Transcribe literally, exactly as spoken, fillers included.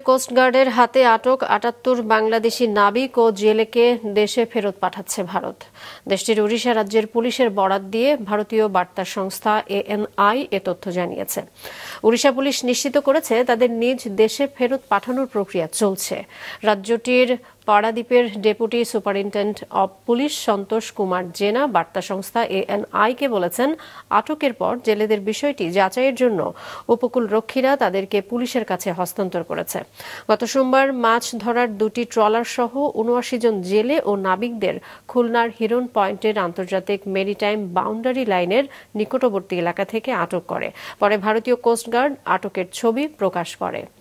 কোস্টগার্ডের হাতে আটক আটাত্তর বাংলাদেশি নাবিক ও জেলেকে দেশে ফেরত পাঠাচ্ছে ভারত। দেশটির ওড়িশা রাজ্যের পুলিশের বরাত দিয়ে ভারতীয় বার্তা সংস্থা এএনআই এ তথ্য জানিয়েছে। ওড়িশা পুলিশ নিশ্চিত করেছে তাদের নিজ দেশে ফেরত পাঠানোর প্রক্রিয়া চলছে। রাজ্যটির পারাদ্বীপের deputy superintendent of police Santosh Kumar Jena বার্তা সংস্থা এএনআইকে বলেছেন, আটকের পর জেলেদের বিষয়টি যাচাইয়ের জন্য উপকূল রক্ষীরা তাদেরকে পুলিশের কাছে হস্তান্তর করেছে। গত সোমবার মাছ ধরার দুটি ট্রলার সহ উনআশি জন জেলে ও নাবিকদের খুলনার হিরন পয়েন্টের আন্তর্জাতিক মেরিটাইম বাউন্ডারি লাইনের নিকটবর্তী এলাকা থেকে আটক করে। পরে ভারতীয় কোস্টগার্ড আটকের ছবি প্রকাশ করে।